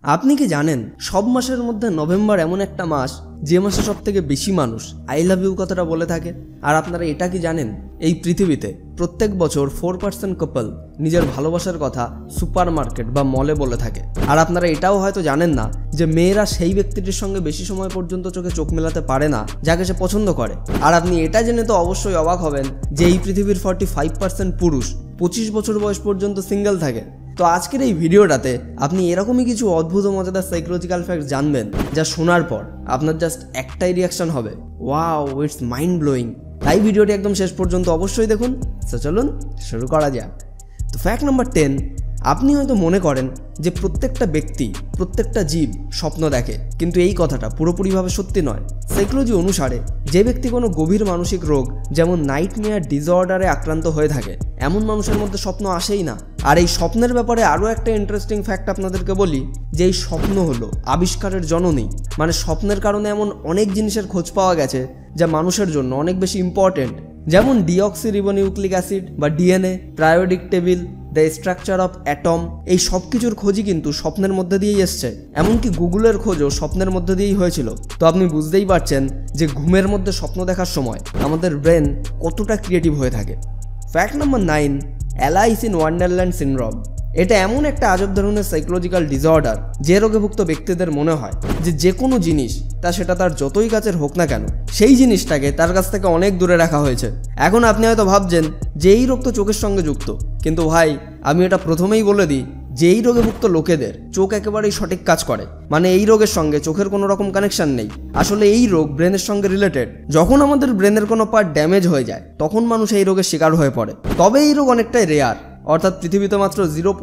আপনি কি জানেন সব মাসের মধ্যে নভেম্বর এমন একটা মাস যে মাসে সবথেকে বেশি মানুষ আই লাভ ইউ কথাটা বলে থাকে? আর আপনারা এটা কি জানেন এই পৃথিবীতে প্রত্যেক বছর 4% কাপল নিজের ভালোবাসার কথা সুপারমার্কেট বা মলে বলে থাকে? আর আপনারা এটাও হয়তো জানেন না যে মেয়েরা সেই ব্যক্তিটির সঙ্গে বেশি সময় পর্যন্ত চোখে চোখ মেলাতে পারে না যাকে সে পছন্দ করে। আর আপনি এটা জেনে তো অবশ্যই অবাক হবেন যে এই পৃথিবীর 45% পুরুষ 25 বছর বয়স পর্যন্ত সিঙ্গেল থাকে। তো আজকের এই ভিডিওটাতে আপনি এরকমই কিছু অদ্ভুত ও মজাদার সাইকোলজিক্যাল ফ্যাক্ট জানবেন যা শোনার পর আপনার জাস্ট একটাই রিয়াকশন হবে, ওয়াও, ইটস মাইন্ড ব্লোয়িং। তাই ভিডিওটি একদম শেষ পর্যন্ত অবশ্যই দেখুন। তো চলুন শুরু করা যাক। তো ফ্যাক্ট নাম্বার 10, আপনি হয়তো মনে করেন যে প্রত্যেকটা ব্যক্তি, প্রত্যেকটা জীব স্বপ্ন দেখে, কিন্তু এই কথাটা পুরোপুরিভাবে সত্যি নয়। সাইকোলজি অনুসারে যে ব্যক্তি কোনো গভীর মানসিক রোগ যেমন নাইটমেয়ার ডিসঅর্ডারে আক্রান্ত হয়ে থাকে এমন মানুষের মধ্যে স্বপ্ন আসেই না। আর এই স্বপ্নের ব্যাপারে আরও একটা ইন্টারেস্টিং ফ্যাক্ট আপনাদেরকে বলি যে এই স্বপ্ন হলো আবিষ্কারের জননী। মানে স্বপ্নের কারণে এমন অনেক জিনিসের খোঁজ পাওয়া গেছে যা মানুষের জন্য অনেক বেশি ইম্পর্টেন্ট, যেমন ডিঅক্সিরিবোনিউক্লিক অ্যাসিড বা DNA, periodic table, the structure of atom, এই সব কিছুর খোঁজই কিন্তু স্বপ্নের মধ্যে দিয়েই এসছে। এমনকি গুগলের খোঁজও স্বপ্নের মধ্যে দিয়েই হয়েছিল। তো আপনি বুঝতেই পারছেন যে ঘুমের মধ্যে স্বপ্ন দেখার সময় আমাদের ব্রেন কতটা ক্রিয়েটিভ হয়ে থাকে। Fact number 9, Alice in Wonderland syndrome. এটা এমন একটা আজব ধরনের সাইকোলজিক্যাল ডিসঅর্ডার যে রোগেভুক্ত ব্যক্তিদের মনে হয় যে কোনো জিনিস সেটা তার যতই কাছের হোক না কেন সেই জিনিসটাকে তার কাছ থেকে অনেক দূরে রাখা হয়েছে। এখন আপনি হয়তো ভাবছেন যে এই রোগ তো চোখের সঙ্গে যুক্ত, কিন্তু ভাই আমি এটা প্রথমেই বলে দিই যে এই রোগেভুক্ত লোকেদের চোখ একেবারেই সঠিক কাজ করে। মানে এই রোগের সঙ্গে চোখের কোনো রকম কানেকশন নেই। আসলে এই রোগ ব্রেনের সঙ্গে রিলেটেড। যখন আমাদের ব্রেনের কোনো পার্ট ড্যামেজ হয়ে যায় তখন মানুষ এই রোগের শিকার হয়ে পড়ে। তবে এই রোগ অনেকটাই রেয়ার, অর্থাৎ পৃথিবীতে মাত্র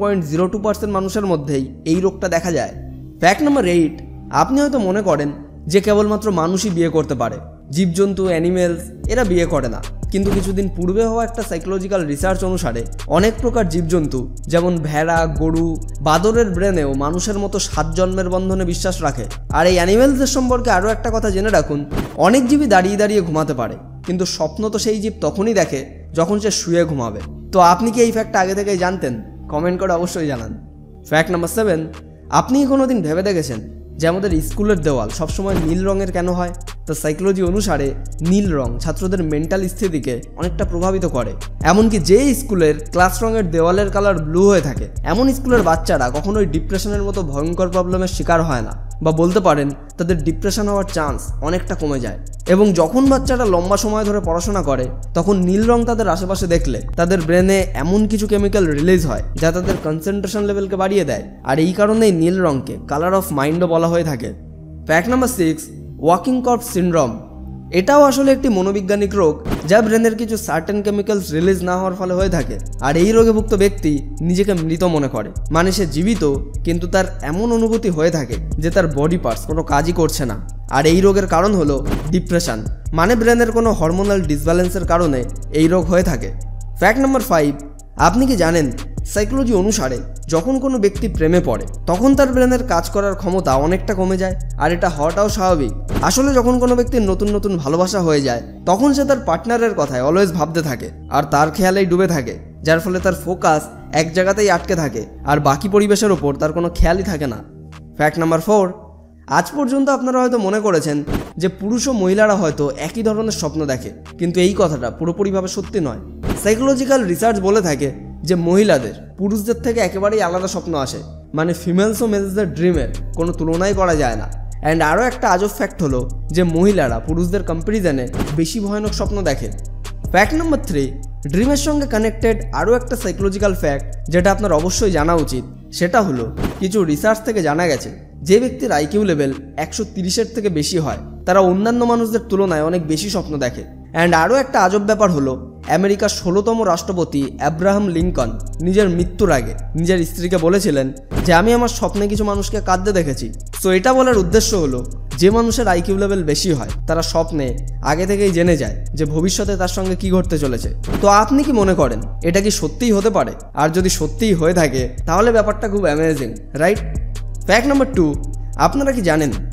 0.02% মানুষের মধ্যেই এই রোগটা দেখা যায়। ফ্যাক্ট নাম্বার 8, আপনি হয়তো মনে করেন যে কেবলমাত্র মানুষই বিয়ে করতে পারে, জীবজন্তু, অ্যানিমেলস এরা বিয়ে করে না। কিন্তু কিছুদিন পূর্বে হওয়া একটা সাইকোলজিক্যাল রিসার্চ অনুসারে অনেক প্রকার জীবজন্তু যেমন ভেড়া, গরু, বাদরের ব্রেনেও মানুষের মতো 7 জন্মের বন্ধনে বিশ্বাস রাখে। আর এই অ্যানিমেলসদের সম্পর্কে আরও একটা কথা জেনে রাখুন, অনেক জীবই দাঁড়িয়ে দাঁড়িয়ে ঘুমাতে পারে, কিন্তু স্বপ্ন তো সেই জীব তখনই দেখে যখন সে শুয়ে ঘুমাবে। তো আপনি কি এই ফ্যাক্টটা আগে থেকেই জানতেন? কমেন্ট করে অবশ্যই জানান। ফ্যাক্ট নাম্বার 7, আপনি কোনোদিন ভেবে দেখেছেন যে আমাদের স্কুলের দেওয়াল সবসময় নীল রঙের কেন হয়? তো সাইকোলজি অনুসারে নীল রং ছাত্রদের মেন্টাল স্থিতিকে অনেকটা প্রভাবিত করে। এমনকি যে স্কুলের ক্লাস রঙের দেওয়ালের কালার ব্লু হয়ে থাকে এমন স্কুলের বাচ্চারা কখনোই ডিপ্রেশনের মতো ভয়ঙ্কর প্রবলেমের শিকার হয় না, বা বলতে পারেন তাদের ডিপ্রেশন হওয়ার চান্স অনেকটা কমে যায়। এবং যখন বাচ্চারা লম্বা সময় ধরে পড়াশোনা করে তখন নীল রং তাদের আশেপাশে দেখলে তাদের ব্রেনে এমন কিছু কেমিক্যাল রিলিজ হয় যা তাদের কনসেন্ট্রেশন লেভেলকে বাড়িয়ে দেয়। আর এই কারণেই নীল রংকে কালার অফ মাইন্ডও বলা হয়ে থাকে। Fact number 6, walking corpse syndrome. এটাও আসলে একটি মনোবৈজ্ঞানিক রোগ যা ব্রেনের কিছু সার্টেন কেমিক্যালস রিলিজ না হওয়ার ফলে হয়ে থাকে। আর এই রোগেভুক্ত ব্যক্তি নিজেকে মৃত মনে করে, মানে সে জীবিত কিন্তু তার এমন অনুভূতি হয়ে থাকে যে তার বডি পার্টস কোনো কাজই করছে না। আর এই রোগের কারণ হলো ডিপ্রেশন, মানে ব্রেনের কোনো হরমোনাল ডিসব্যালেন্সের কারণে এই রোগ হয়ে থাকে। ফ্যাক্ট নাম্বার 5, আপনি কি জানেন সাইকোলজি অনুসারে যখন কোনো ব্যক্তি প্রেমে পড়ে তখন তার ব্রেনের কাজ করার ক্ষমতা অনেকটা কমে যায়। আর এটা হওয়াটাও স্বাভাবিক। আসলে যখন কোনো ব্যক্তির নতুন নতুন ভালোবাসা হয়ে যায় তখন সে তার পার্টনারের কথায় অলওয়েজ ভাবতে থাকে আর তার খেয়ালেই ডুবে থাকে, যার ফলে তার ফোকাস এক জায়গাতেই আটকে থাকে আর বাকি পরিবেশের ওপর তার কোনো খেয়ালই থাকে না। ফ্যাক্ট নাম্বার 4, আজ পর্যন্ত আপনারা হয়তো মনে করেছেন যে পুরুষ ও মহিলারা হয়তো একই ধরনের স্বপ্ন দেখে, কিন্তু এই কথাটা পুরোপুরিভাবে সত্যি নয়। সাইকোলজিক্যাল রিসার্চ বলে থাকে যে মহিলাদের পুরুষদের থেকে একেবারেই আলাদা স্বপ্ন আসে, মানে ফিমেলস ও মেলসদের ড্রিমের কোনো তুলনাই করা যায় না। অ্যান্ড আরও একটা আজব ফ্যাক্ট হলো যে মহিলারা পুরুষদের কম্প্যারিজনে বেশি ভয়ানক স্বপ্ন দেখে। ফ্যাক্ট নাম্বার 3, ড্রিমের সঙ্গে কানেক্টেড আরও একটা সাইকোলজিক্যাল ফ্যাক্ট যেটা আপনার অবশ্যই জানা উচিত, সেটা হলো কিছু রিসার্চ থেকে জানা গেছে যে ব্যক্তির আইকিউ লেভেল 130-এর থেকে বেশি হয় তারা অন্যান্য মানুষদের তুলনায় অনেক বেশি স্বপ্ন দেখে। অ্যান্ড আরও একটা আজব ব্যাপার হলো আমেরিকার 16তম রাষ্ট্রপতি অ্যাব্রাহাম লিঙ্কন নিজের মৃত্যুর আগে নিজের স্ত্রীকে বলেছিলেন যে আমি আমার স্বপ্নে কিছু মানুষকে কাঁদতে দেখেছি। সো এটা বলার উদ্দেশ্য হলো যে মানুষের আইকিউ লেভেল বেশি হয় তারা স্বপ্নে আগে থেকেই জেনে যায় যে ভবিষ্যতে তার সঙ্গে কি ঘটতে চলেছে। তো আপনি কি মনে করেন এটা কি সত্যিই হতে পারে? আর যদি সত্যিই হয়ে থাকে তাহলে ব্যাপারটা খুব অ্যামেজিং, রাইট? ফ্যাক্ট নাম্বার 2, আপনারা কি জানেন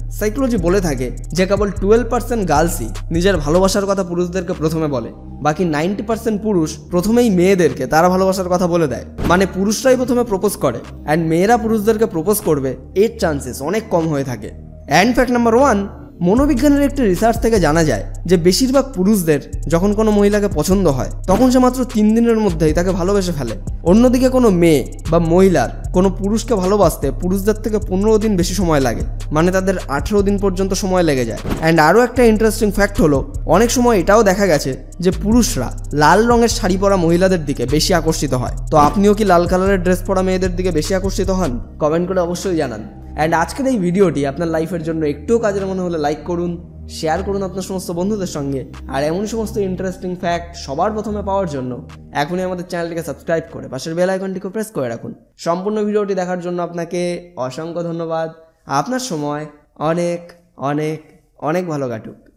সাইকোলজি বলে থাকে যে কেবল 12% গার্লসই নিজের ভালোবাসার কথা পুরুষদেরকে প্রথমে বলে, বাকি 90% পুরুষ প্রথমেই মেয়েদেরকে তারা ভালোবাসার কথা বলে দেয়। মানে পুরুষরাই প্রথমে প্রপোজ করে অ্যান্ড মেয়েরা পুরুষদেরকে প্রপোজ করবে এর চান্সেস অনেক কম হয়ে থাকে। অ্যান্ড ফ্যাক্ট নাম্বার 1, মনোবিজ্ঞানের একটি রিসার্চ থেকে জানা যায় যে বেশিরভাগ পুরুষদের যখন কোনো মহিলাকে পছন্দ হয় তখন সে মাত্র 3 দিনের মধ্যেই তাকে ভালোবেসে ফেলে। অন্যদিকে কোনো মেয়ে বা মহিলার কোনো পুরুষকে ভালোবাসতে পুরুষদের থেকে 15 দিন বেশি সময় লাগে, মানে তাদের 18 দিন পর্যন্ত সময় লেগে যায়। অ্যান্ড আরও একটা ইন্টারেস্টিং ফ্যাক্ট হলো অনেক সময় এটাও দেখা গেছে যে পুরুষরা লাল রঙের শাড়ি পরা মহিলাদের দিকে বেশি আকর্ষিত হয়। তো আপনিও কি লাল কালারের ড্রেস পরা মেয়েদের দিকে বেশি আকর্ষিত হন? কমেন্ট করে অবশ্যই জানান। অ্যান্ড আজকের এই ভিডিওটি আপনার লাইফের জন্য একটুও কাজের মনে হলে লাইক করুন, শেয়ার করুন আপনার সমস্ত বন্ধুদের সঙ্গে। আর এমন সমস্ত ইন্টারেস্টিং ফ্যাক্ট সবার প্রথমে পাওয়ার জন্য এখনই আমাদের চ্যানেলটিকে সাবস্ক্রাইব করে পাশের বেল আইকনটিকে প্রেস করে রাখুন। সম্পূর্ণ ভিডিওটি দেখার জন্য আপনাকে অসংখ্য ধন্যবাদ। আপনার সময় অনেক অনেক অনেক ভালো কাটুক।